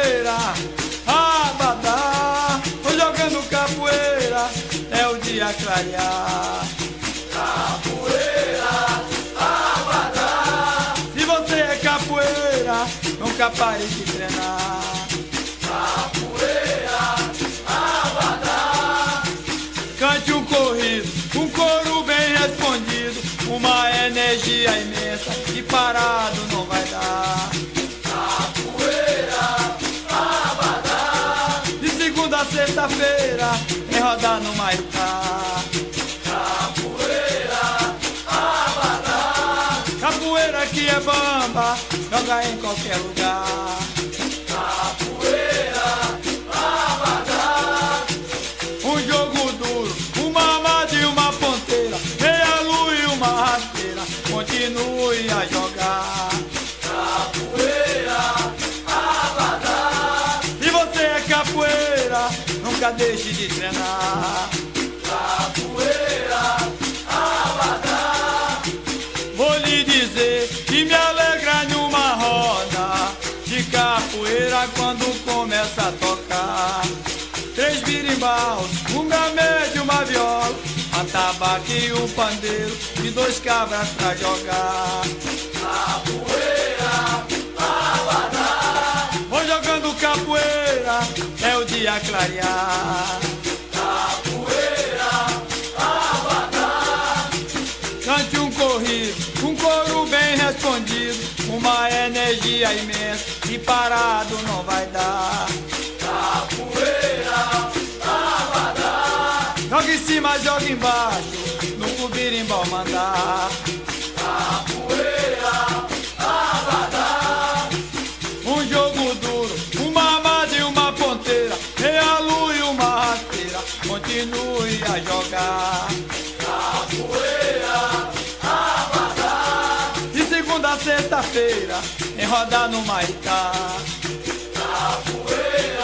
capoeira, abadá. Tô jogando capoeira, é o dia clarear. Capoeira, abadá. Se você é capoeira, nunca pare de treinar. Capoeira, abadá. Cante um corrido, um coro bem respondido, uma energia imensa que parado não vai dar. Capoeira, abadá. De segunda a sexta-feira, em rodar no Maitá. Capoeira, abadá. Capoeira que é bamba, joga em qualquer lugar. Capoeira, abadá. Um jogo duro, uma amada e uma ponteira, meia lua e uma rasteira, continue a jogar. Capoeira, abadá. Se você é capoeira, nunca deixe de treinar. Capoeira, abadá. Vou lhe dizer que me alegra numa roda de capoeira quando começa a tocar. 3 birimbaus, um gamete e uma viola, atabaque e um pandeiro e 2 cabras pra jogar. Capoeira, abadá. Vou jogando capoeira, é o dia clarear. Capoeira, abadá. Cante um corrido, um coro bem respondido, uma energia imensa e parado não vai dar. Capoeira, abadá. Joga em cima, joga embaixo, no cubirimbau mandar. Capoeira, abadá. Um jogo duro, uma amada e uma ponteira, meia lua e uma rasteira, continue a jogar. Capoeira, abadá. De segunda a sexta-feira, em rodar no Maitá. Capoeira,